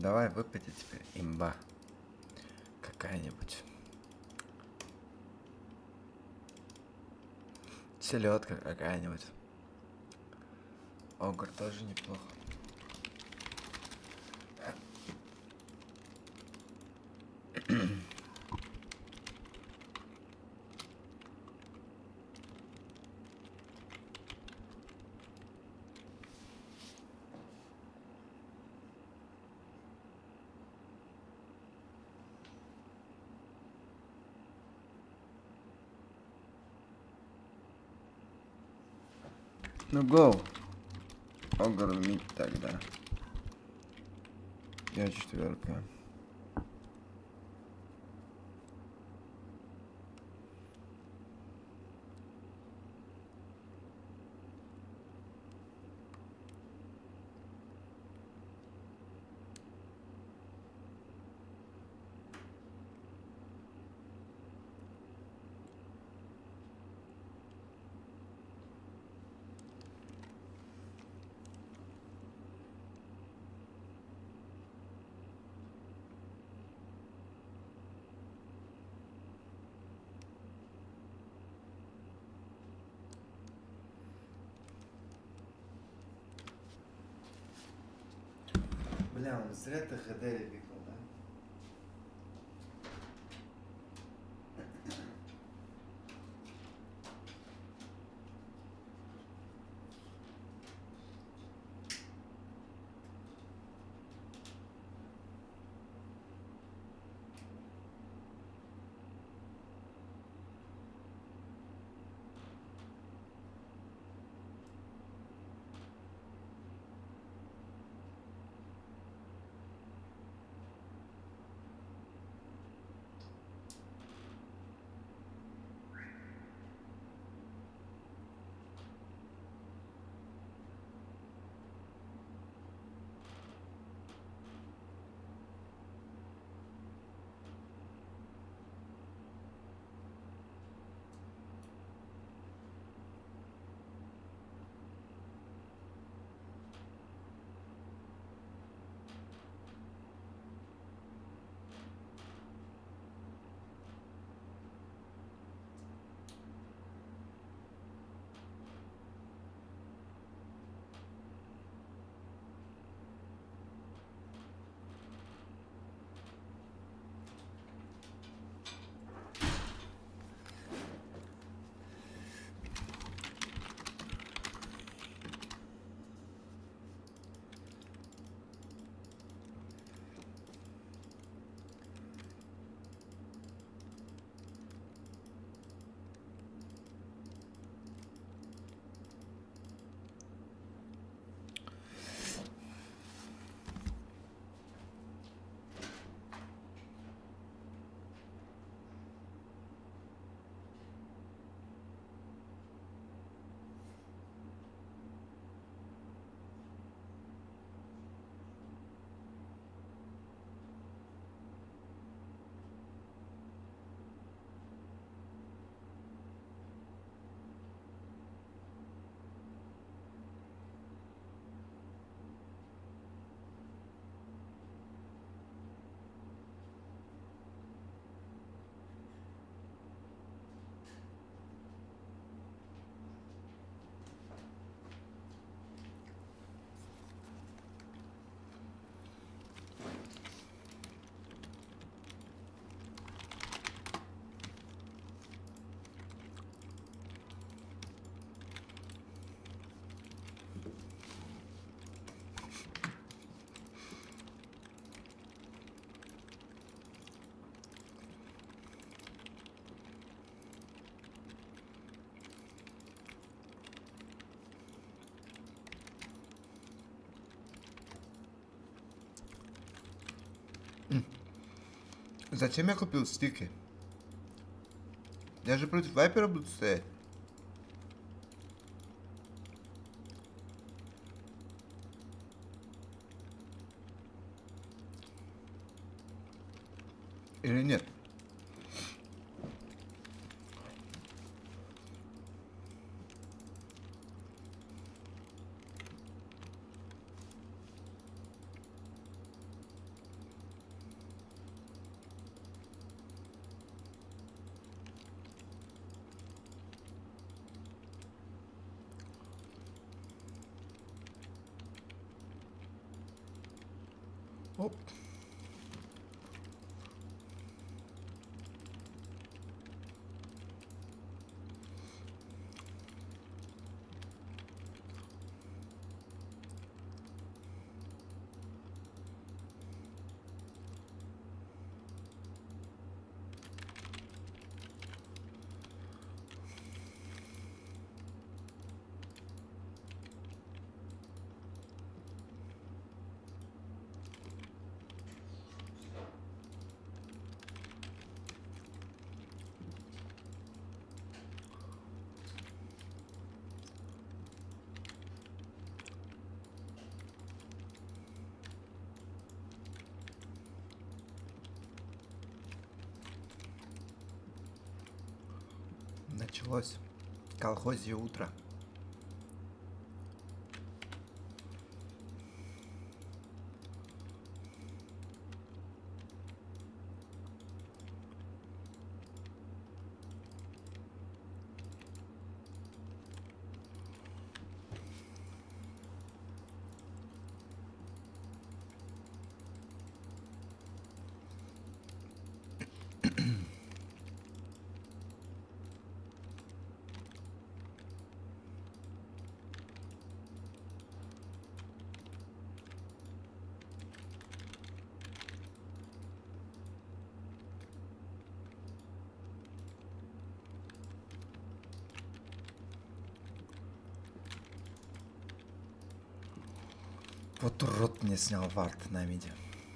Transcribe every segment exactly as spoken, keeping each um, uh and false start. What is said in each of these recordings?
Давай выпади теперь, имба. Какая-нибудь. Селедка какая-нибудь. Огр тоже неплохо. Ну, гоу. Огр мид тогда. Я четверка. Бля, он зря ты хд репикал, да? Зачем я купил стики? Я же против вайпера буду стоять. Или нет? Оп. Началось колхозье утро. Вот урод мне снял вард на миде.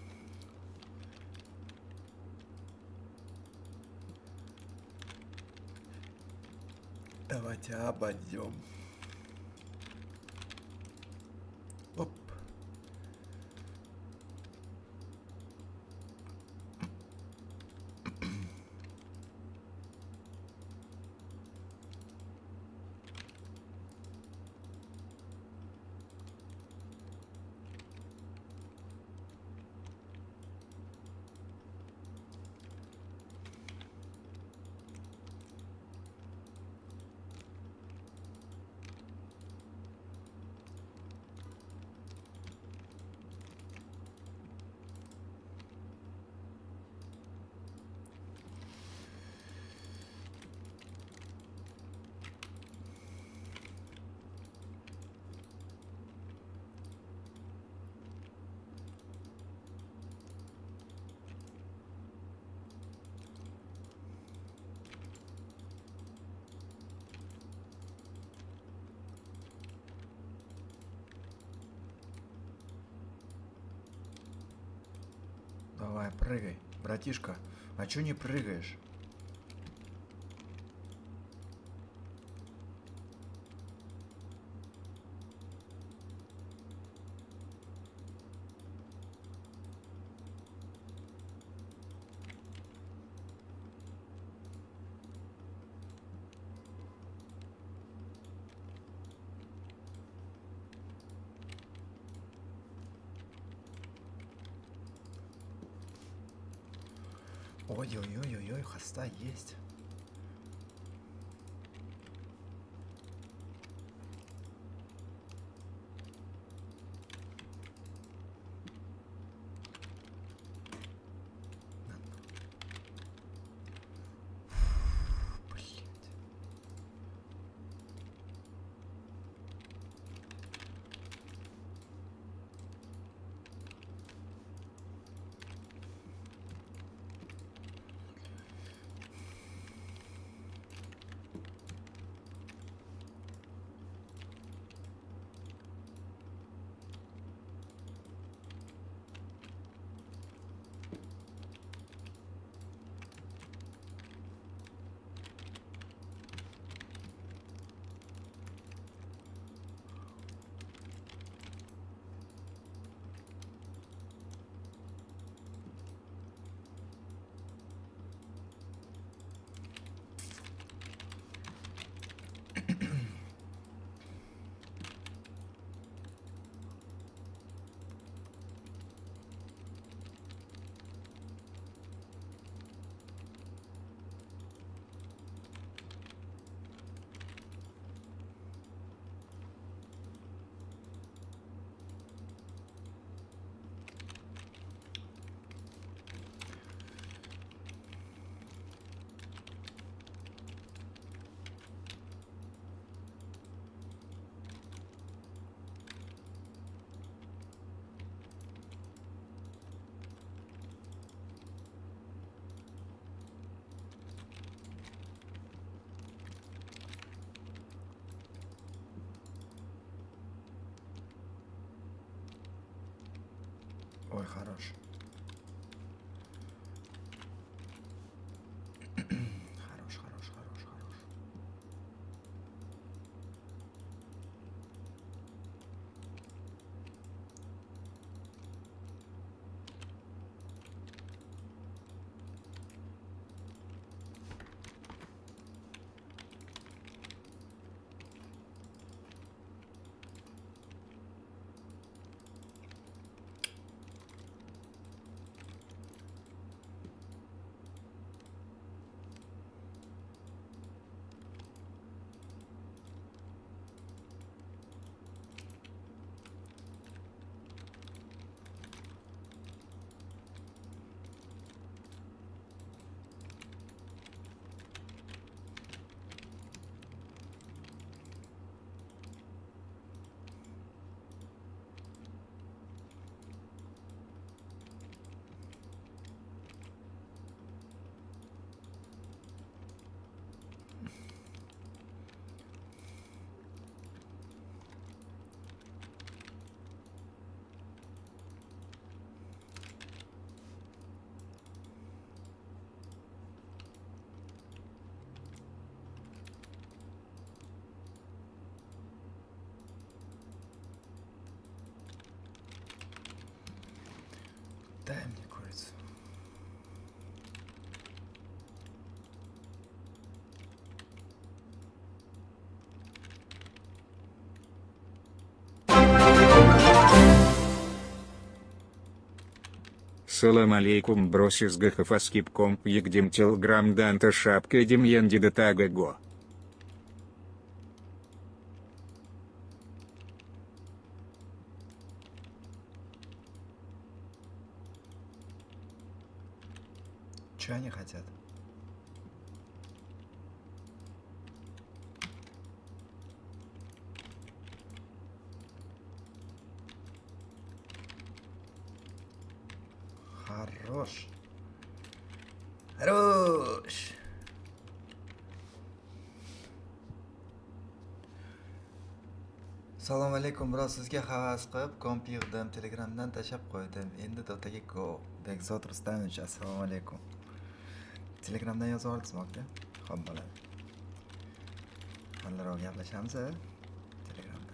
Давайте обойдем. Оп. Давай, прыгай, братишка. А чё не прыгаешь? Ой-ой-ой-ой-ой, хоста есть. Ой, хорош. Хорош, хорош, хорош, хорош. Дай мне курицу. Салам алейкум, бросис гахафа скипком егдем телграм данта шапка демьян дидатага го. Че они хотят? Хорош. Хорош. Assalomu alaykum, bro. Sizga havas qilib komp yig'dim, Telegramdan tashab qo'ydim. Endi Dotaga go. Bekzod Rustamovich, assalomu alaykum. Telegramdan yozib oldingizmi aka? Xo'p bo'ladi. Qandaroq gaplashamiz a? Telegramda.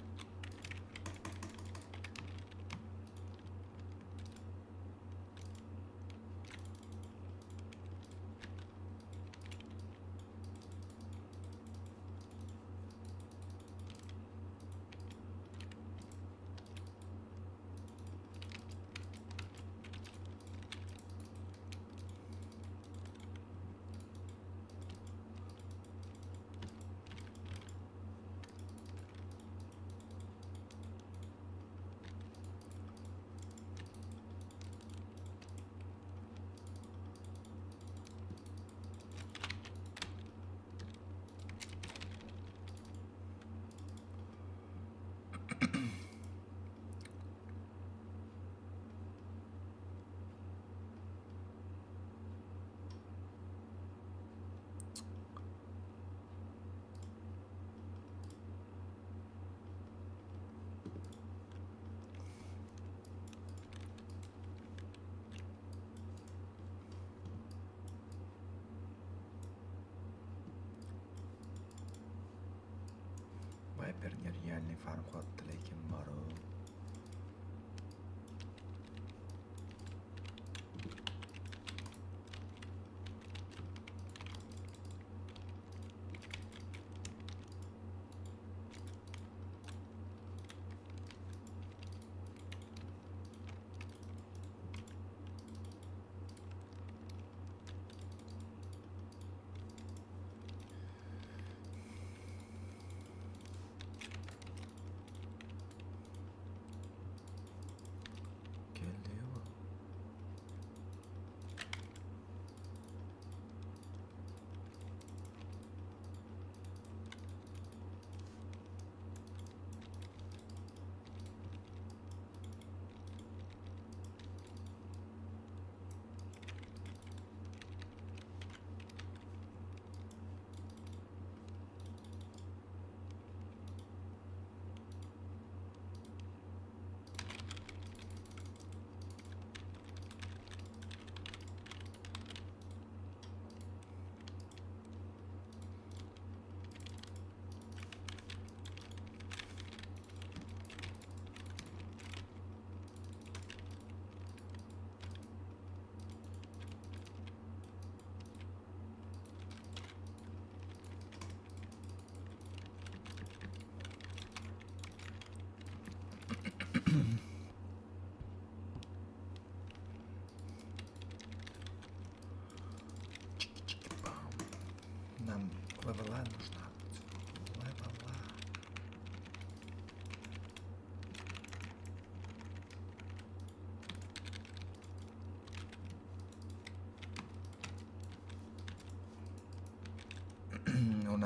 Viper нереальный фарм ходит, lekin boru.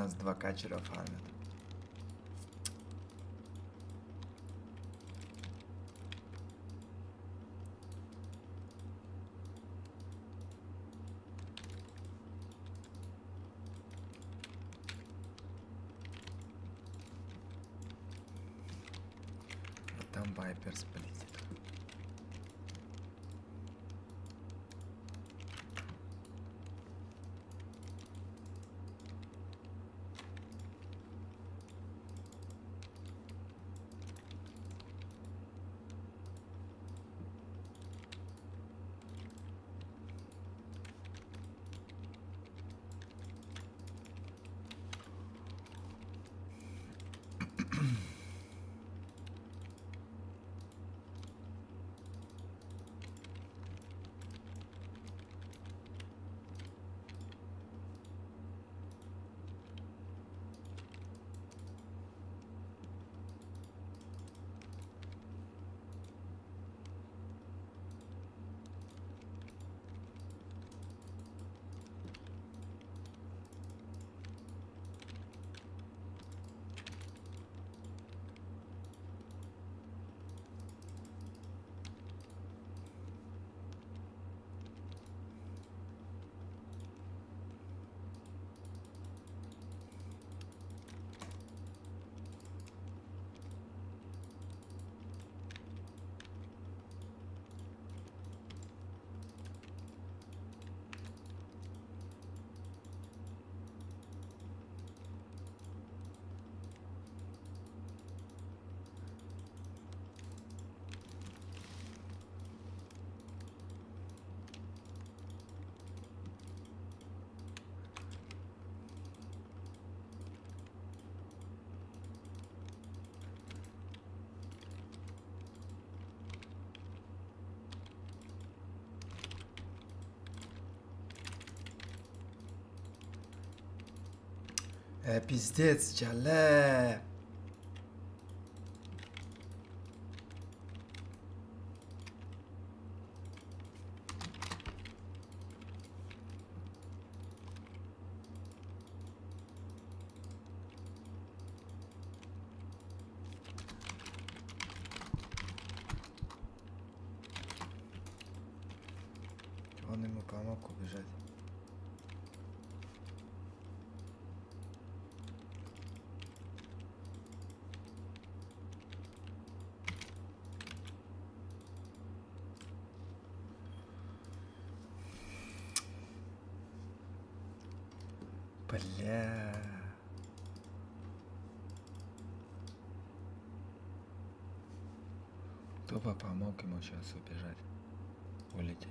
нас два качера фармят. Вот там Вайпер сплитит. Э, пиздец, чале. Он ему помог убежать. Бля. Кто бы помог ему сейчас убежать, улететь?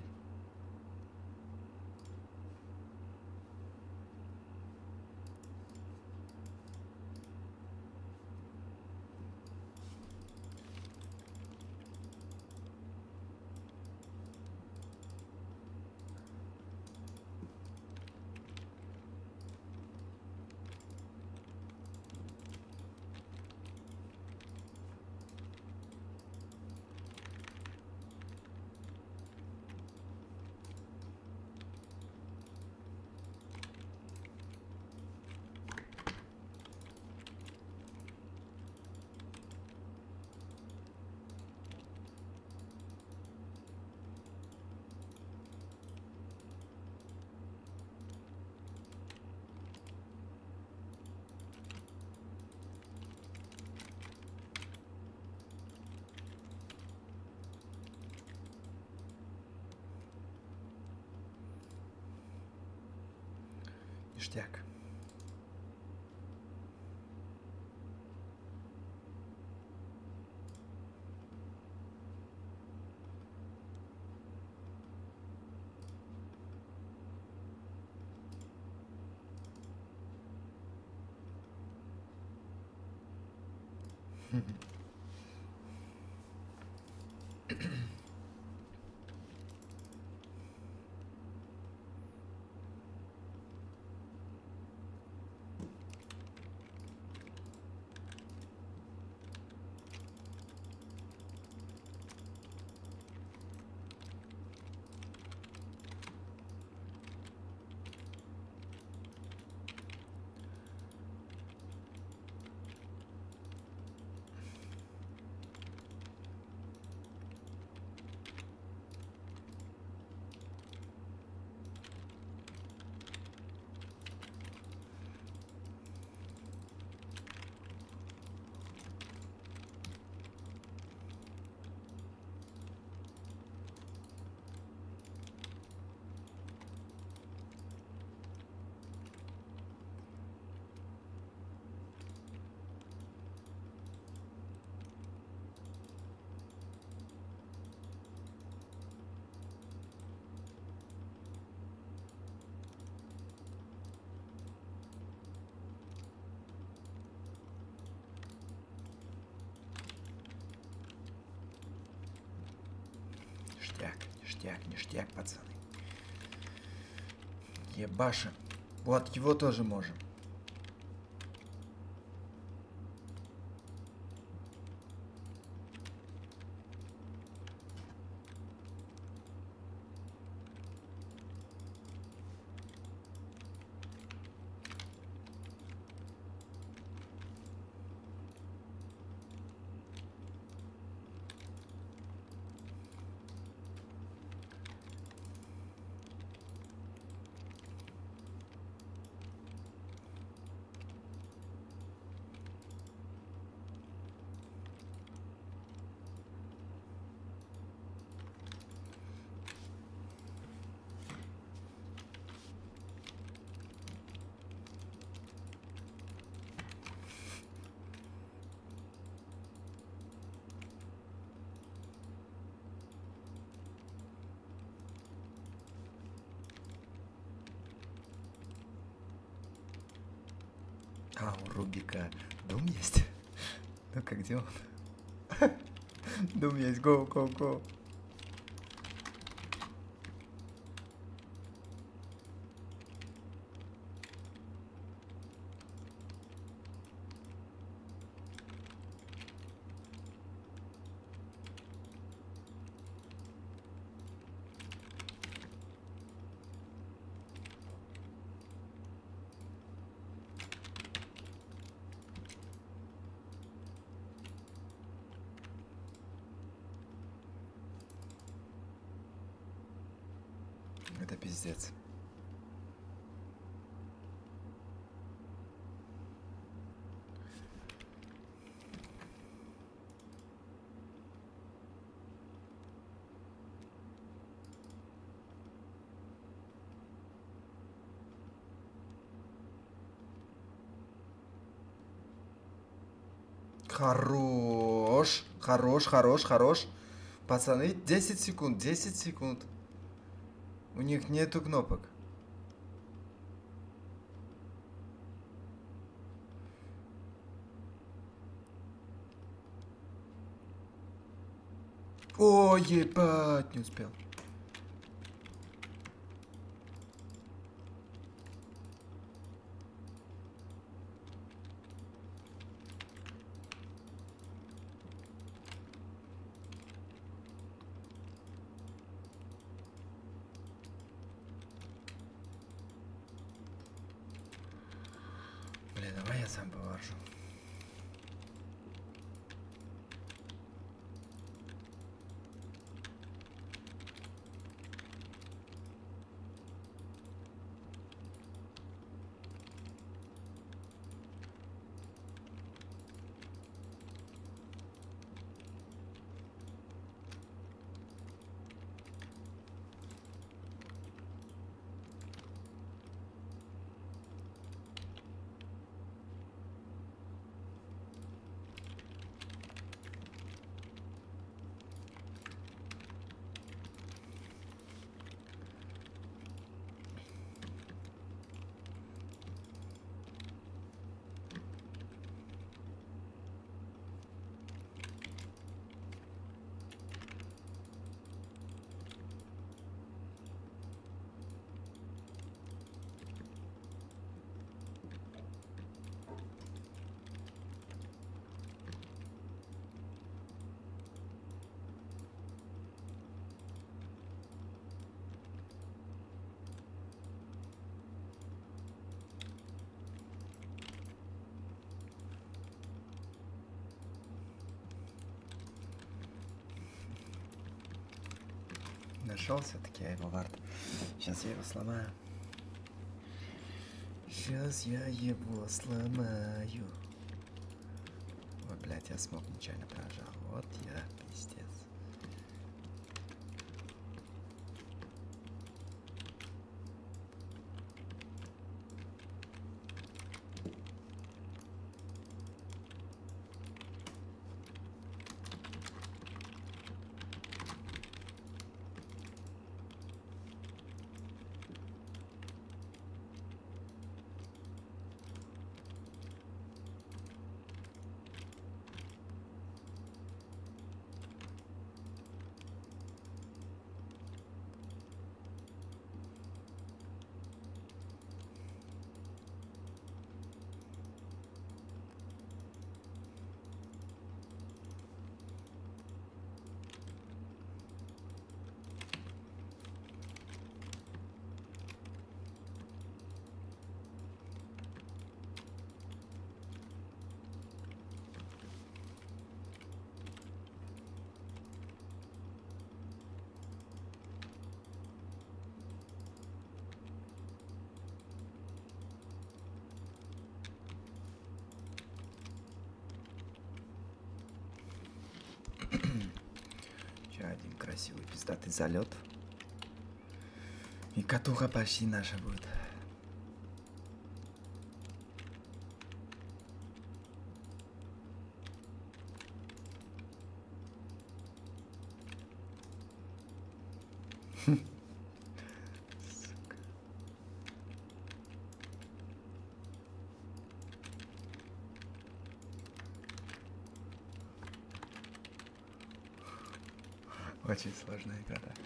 Ништяк. Ништяк, ништяк, ништяк, пацаны. Ебашим. Вот его тоже можем. А, у Рубика дом есть? Ну-ка, где он? Дом есть, go, go, go. Это пиздец. Хорош, хорош, хорош, хорош. Пацаны, десять секунд, десять секунд. У них нету кнопок. О, ебать, не успел. Блин, давай я сам поваржу. Нашел все-таки я его вард. Сейчас я его сломаю. Сейчас я его сломаю. Ой, блядь, я смог нечаянно прожал. Вот я пиздец. красивый пиздатый залет. И катуха почти наша будет. Очень сложная игра, да.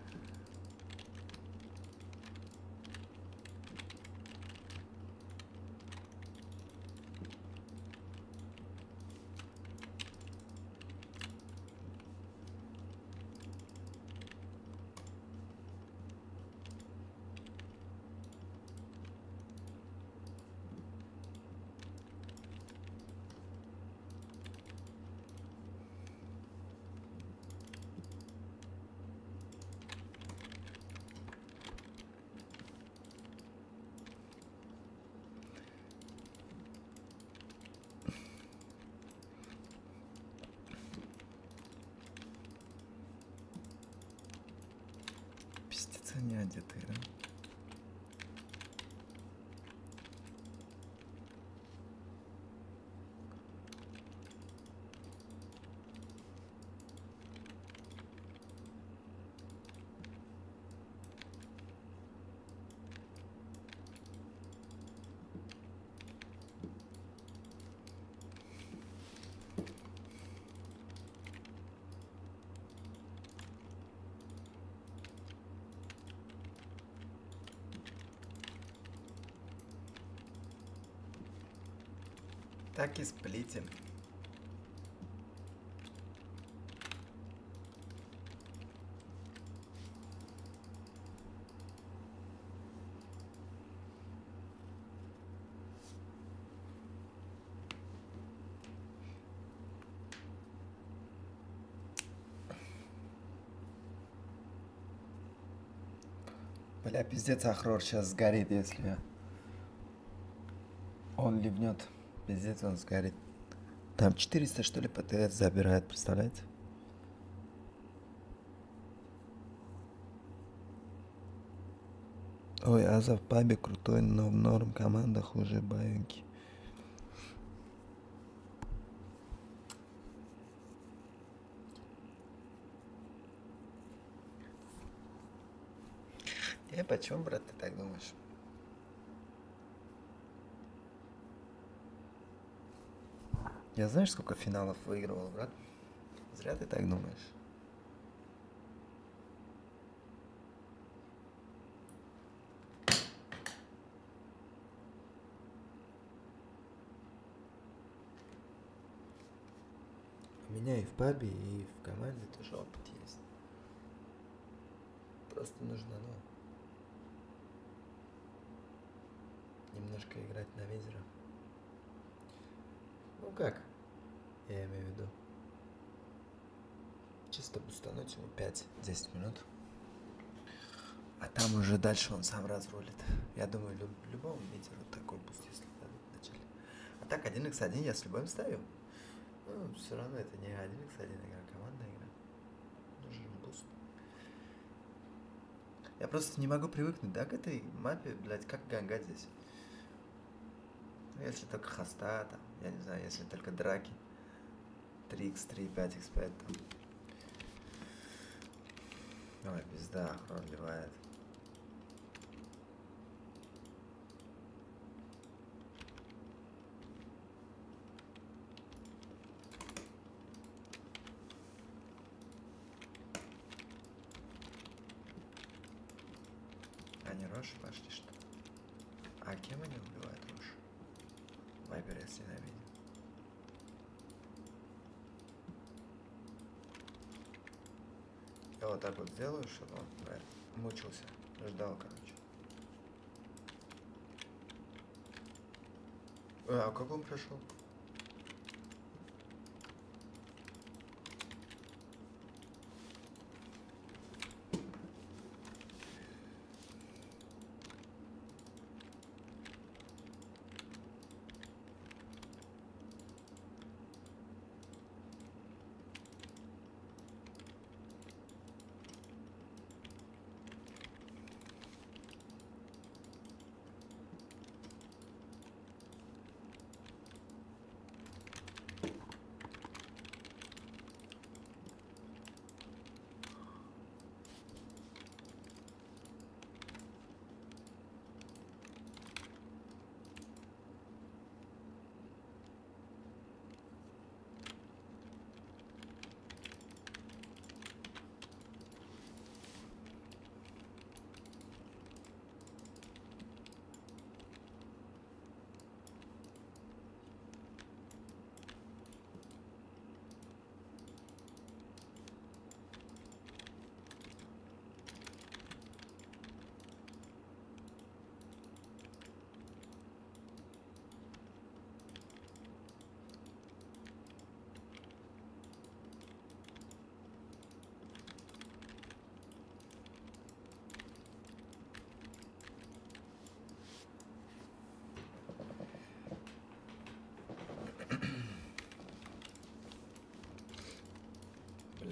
Пиздец, они одетые, да? Так и сплитим. Бля, пиздец, Ахрор сейчас сгорит, если он ливнет. Пиздец, он сгорит. Там четыреста, что ли, ПТС забирает, представляете? Ой, Аза в пабе крутой, но в норм команда хуже баинки. Э, почему, брат, ты так думаешь? Я знаешь, сколько финалов выигрывал, брат? Зря ты так думаешь. У меня и в пабе, и в команде тоже опыт есть. Просто нужно, ну, немножко играть на ветер. Ну как? Я имею в виду. Чисто бустануть ему пять-десять минут. А там уже дальше он сам разрулит. Я думаю, люб, любому ветеру такой буст, если дадут вначале. А так один икс один я с любым ставил. Ну, все равно это не один икс один игра, командная игра. Нужен буст. Я просто не могу привыкнуть, да, к этой мапе, блядь, как гангать здесь. Ну, если только хоста, там, я не знаю, если только драки. три икс три, пять икс пять, там. Ой, пизда, Ахрон ливает. Они Рош пошли, что ли? А кем они убивают Рош? Вайпер, если ненавидит. Я вот так вот сделаю, чтобы он, блядь, мучился, ждал, короче. Э, а как он прошел?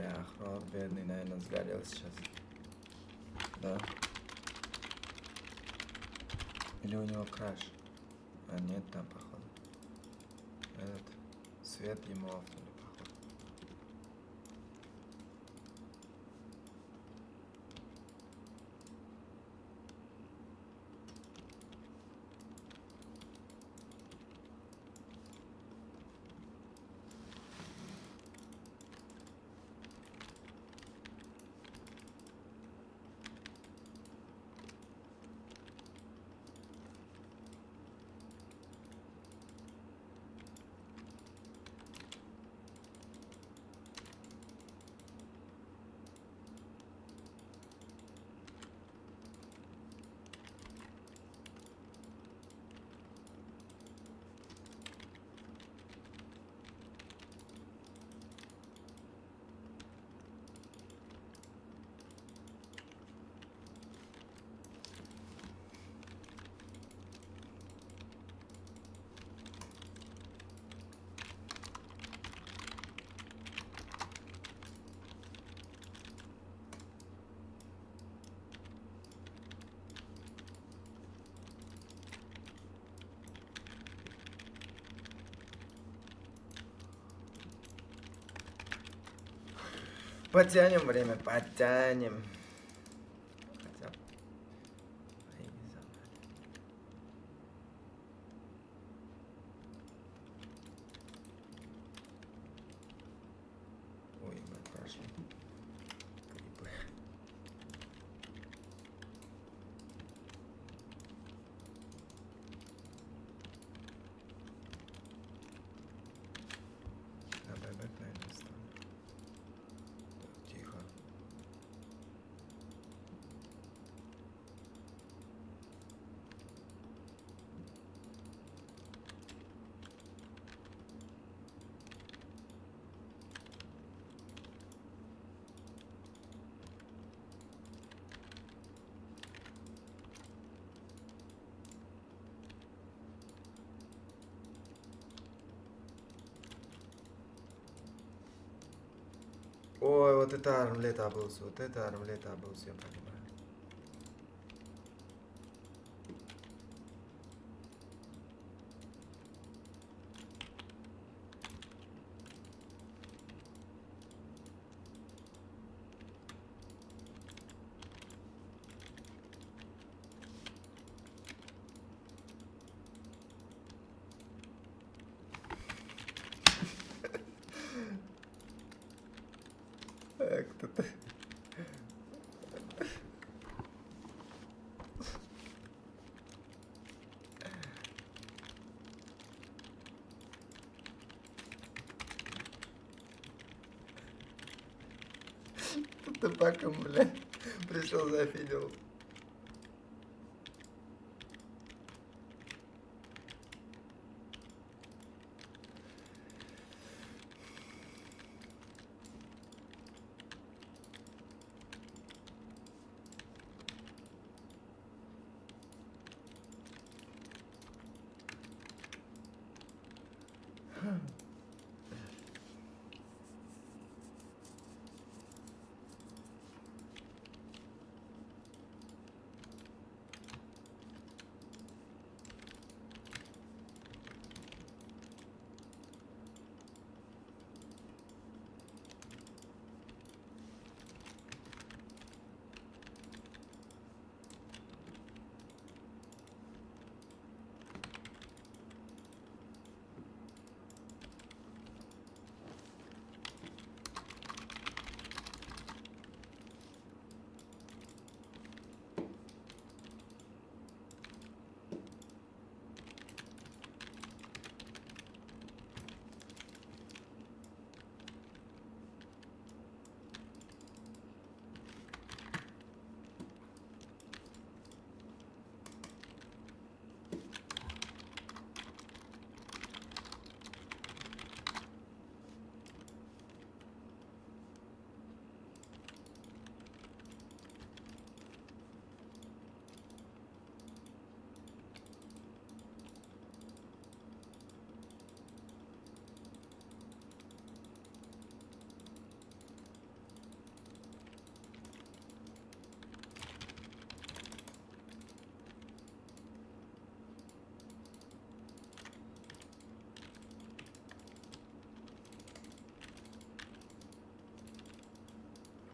Бля, Хрор бедный, наверное, сгорел сейчас. Да? Или у него краш? А нет, там, походу. Этот свет ему автоли, походу. Потянем время, потянем. Хотя бы. Ай, не забрали. Ой, мы прошли. Клипы. На бэбэк, наверное, стану. Тихо. Ой, вот это армлет обылся, вот это армлет обылся, я понимаю. А, кто-то... Кто-то паком, бля, пришел, зафидел.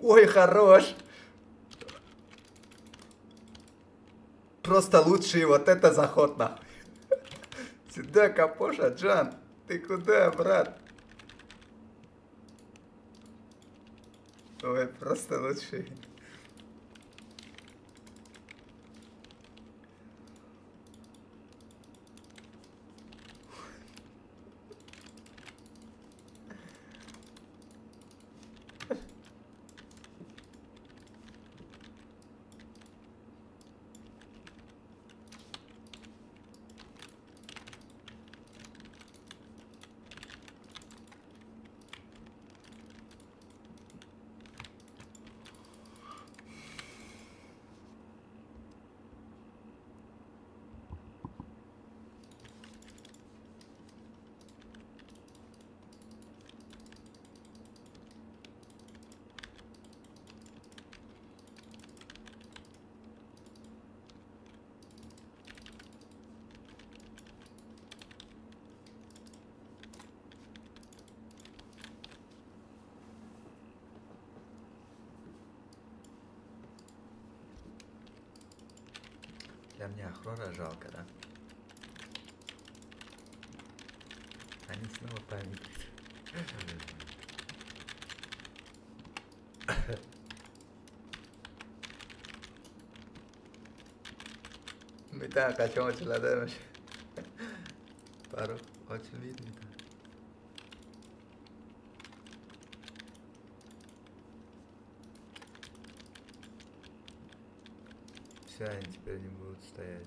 Ой, хорош. Просто лучший вот это заход нахуй. Сюда, Капоша, Джан. Ты куда, брат? Ой, просто лучший. Для меня Ахрора жалко, да? Они снова память. Мы так о чем очень ладно. Пару очень видно. Все, они теперь не будут стоять.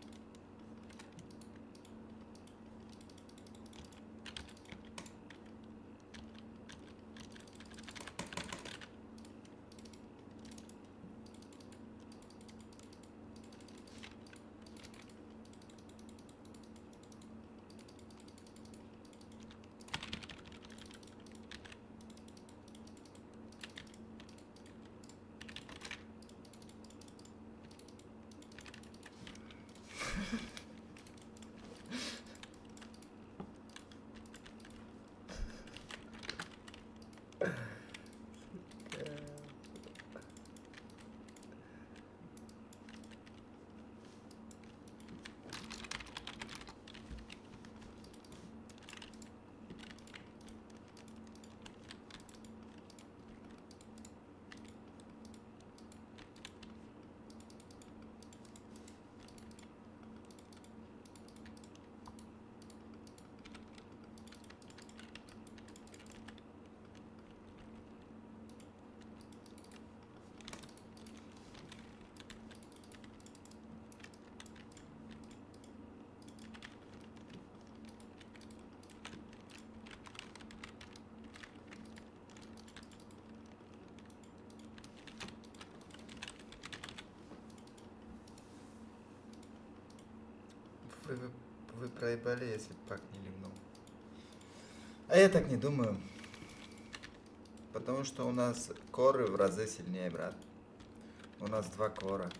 Вы, вы, вы проебали, если пак не ливнул. А я так не думаю. Потому что у нас коры в разы сильнее, брат. У нас два кора.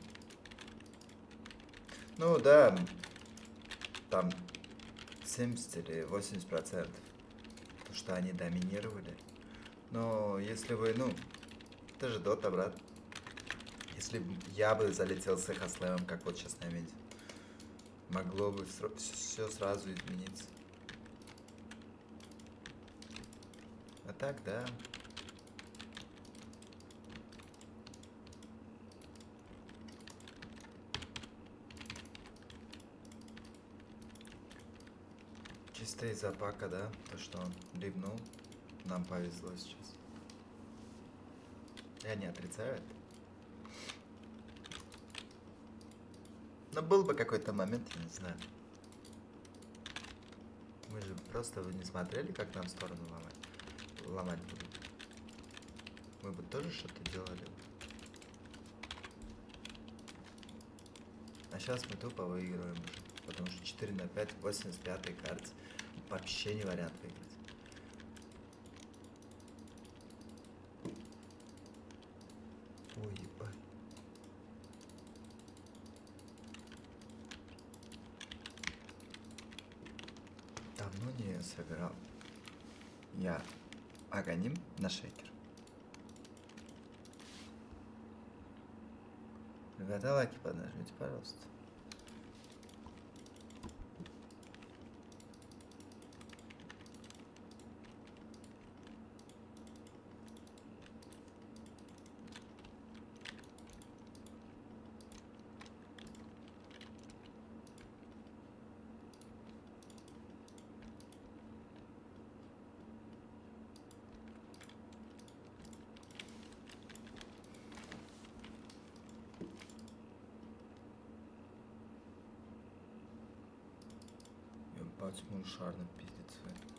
Ну да, там семьдесят или восемьдесят процентов. Потому что они доминировали. Но если вы, ну, это же дота, брат. Если бы я бы залетел с их ослевом, как вот сейчас на видео, могло бы все сразу измениться. А так, да. Чисто из-за пака, да, то, что он ливнул, нам повезло сейчас. Я не отрицаю это. Но был бы какой-то момент, я не знаю. Мы же просто вы не смотрели, как нам сторону ломать, ломать будут. Мы бы тоже что-то делали. А сейчас мы тупо выигрываем уже. Потому что четыре на пять, восемьдесят пятой карте вообще не вариант выиграть. Ой, ебать. Давно не собирал. Я Аганим на шейкер. Ребята, лайки поднажмите, пожалуйста. Ебать, мой шарный пиздец.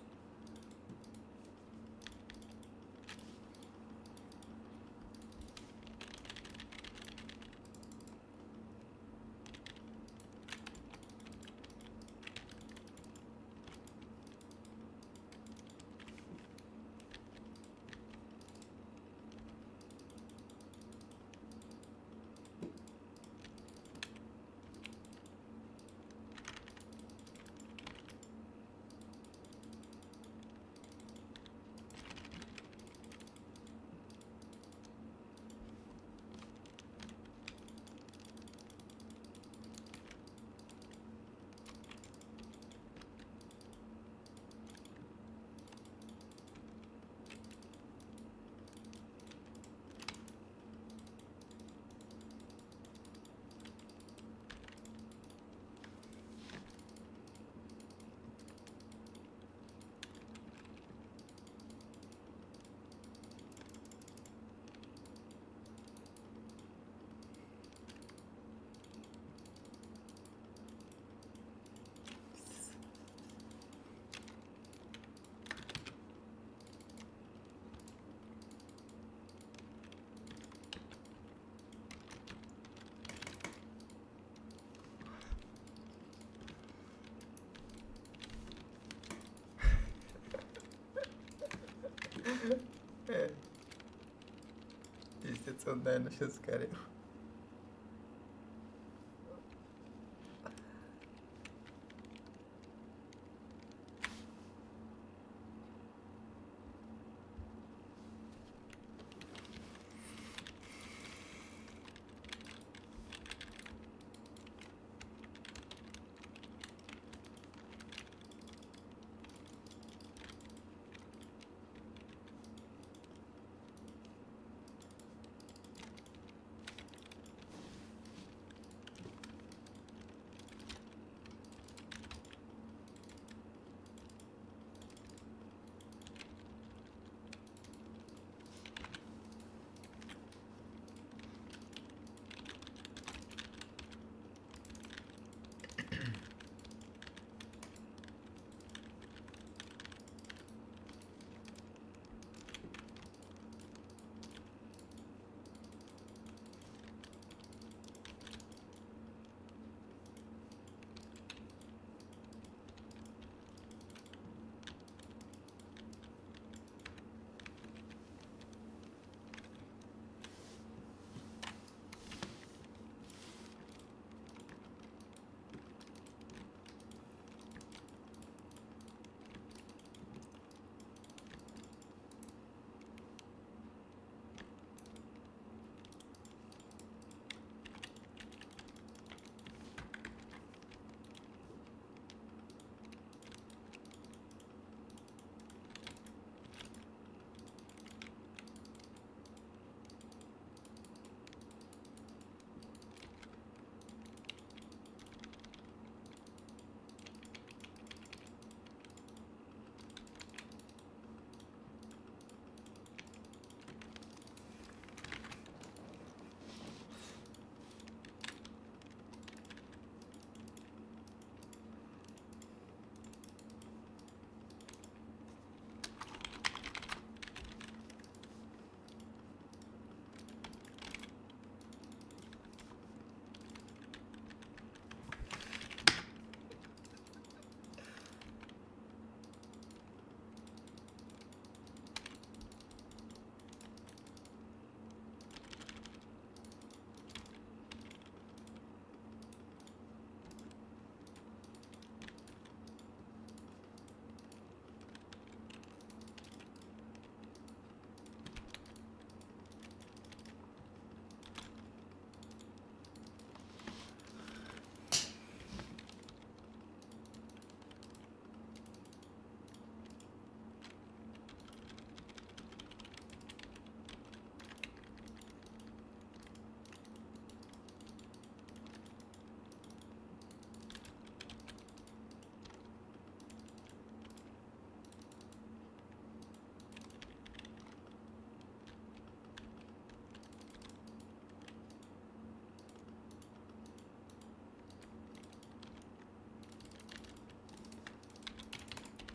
Пиздец, он, наверное, сейчас сгорел.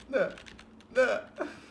Да, да.